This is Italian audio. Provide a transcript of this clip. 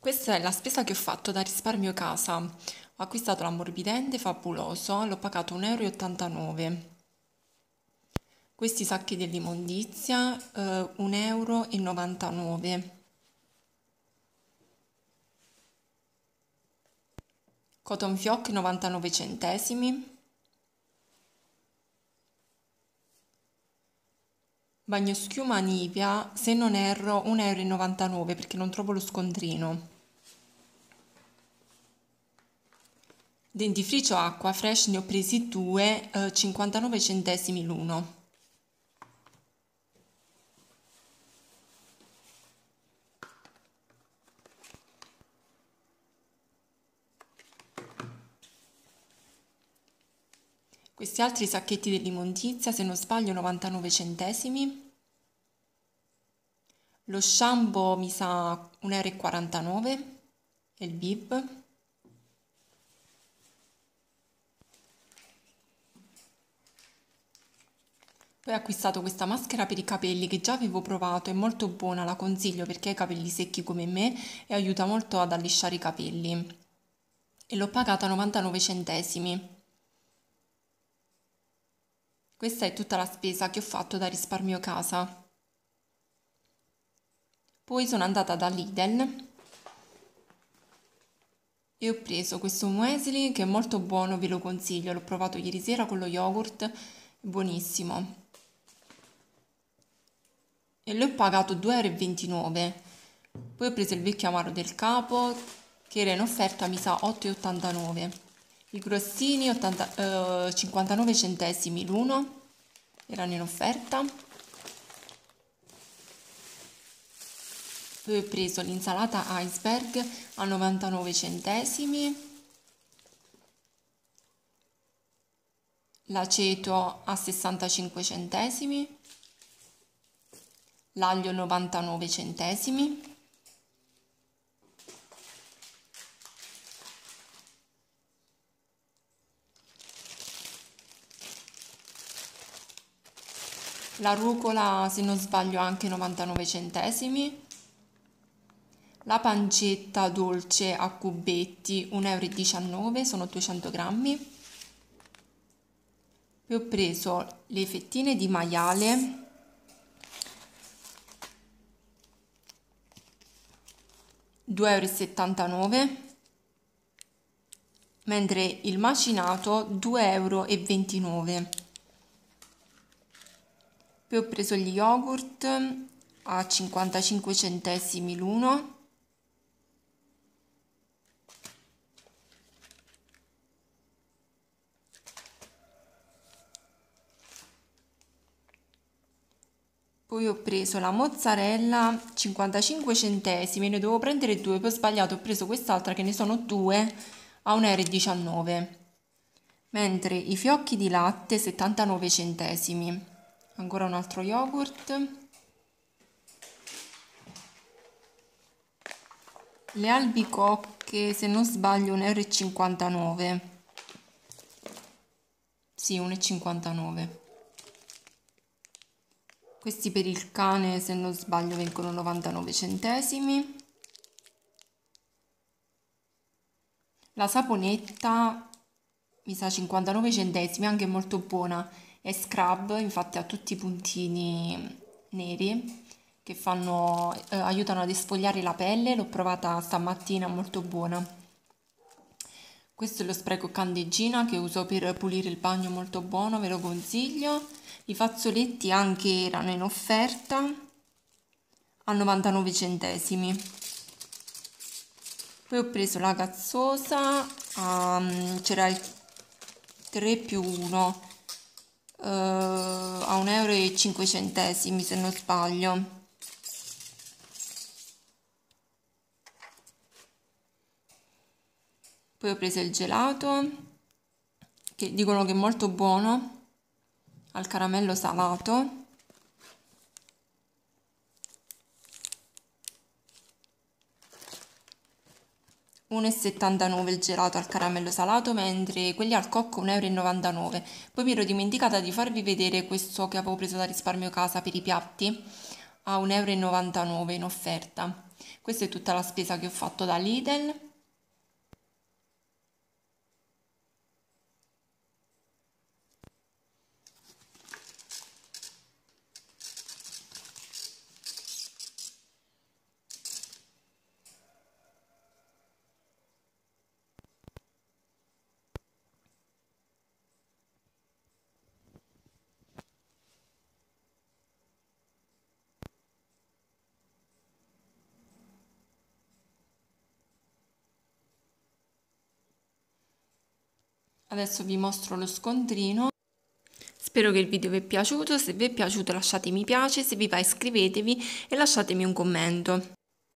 Questa è la spesa che ho fatto da risparmio casa. Ho acquistato l'ammorbidente fabuloso, l'ho pagato 1,89 euro. Questi sacchi dell'immondizia, 1,99 euro. Cotton Fioc 99 centesimi. Bagnoschiuma Nivea, se non erro, 1,99 euro perché non trovo lo scontrino. Dentifricio acqua fresh ne ho presi due, 59 centesimi l'uno. Questi altri sacchetti dell'immondizia, se non sbaglio, 99 centesimi. Lo shampoo mi sa 1,49 euro e il bib. Poi ho acquistato questa maschera per i capelli che già avevo provato, è molto buona, la consiglio perché ha i capelli secchi come me e aiuta molto ad allisciare i capelli. E l'ho pagata 99 centesimi. Questa è tutta la spesa che ho fatto da risparmio casa. Poi sono andata da Lidl e ho preso questo muesli che è molto buono, ve lo consiglio, l'ho provato ieri sera con lo yogurt, è buonissimo. E l'ho pagato 2,29 euro. Poi ho preso il vecchio amaro del capo che era in offerta, mi sa 8,89 euro. I grossini 59 centesimi l'uno, erano in offerta. Poi ho preso l'insalata iceberg a 99 centesimi, l'aceto a 65 centesimi, l'aglio 99 centesimi, la rucola se non sbaglio anche 99 centesimi, la pancetta dolce a cubetti 1,19 euro, sono 200 grammi. Poi ho preso le fettine di maiale €2,79 euro, mentre il macinato 2,29 euro. Poi ho preso gli yogurt a 55 centesimi l'uno. Poi ho preso la mozzarella 55 centesimi, ne dovevo prendere due, poi ho sbagliato, ho preso quest'altra che ne sono due a 1,19 euro. Mentre i fiocchi di latte 79 centesimi. Ancora un altro yogurt. Le albicocche, se non sbaglio, 1,59 euro. Sì, 1,59 euro. Questi per il cane, se non sbaglio, vengono 99 centesimi. La saponetta mi sa 59 centesimi, anche molto buona. È scrub, infatti ha tutti i puntini neri che aiutano ad esfoliare la pelle. L'ho provata stamattina, molto buona. Questo è lo spray con candeggina che uso per pulire il bagno, molto buono, ve lo consiglio. I fazzoletti anche erano in offerta a 99 centesimi. Poi ho preso la gazzosa, c'era il 3 più 1 a 1,05 euro se non sbaglio. Poi ho preso il gelato, che dicono che è molto buono, al caramello salato. €1,79 il gelato al caramello salato, mentre quelli al cocco 1,99 euro. Poi mi ero dimenticata di farvi vedere questo che avevo preso da risparmio casa per i piatti. a 1,99 € in offerta. Questa è tutta la spesa che ho fatto da Lidl. Adesso vi mostro lo scontrino. Spero che il video vi è piaciuto, se vi è piaciuto lasciate mi piace, se vi va iscrivetevi e lasciatemi un commento.